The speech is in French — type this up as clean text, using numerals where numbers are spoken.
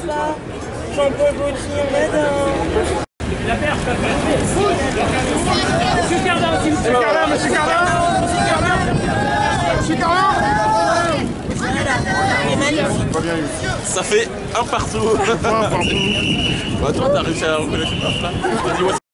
là-bas. Jean-Paul Gaultier, on adore. La perche, Monsieur Cardin, s'il vous plaît. Monsieur Cardin. Ça fait un partout. Bah, toi, t'as réussi à reconnaître une marque là.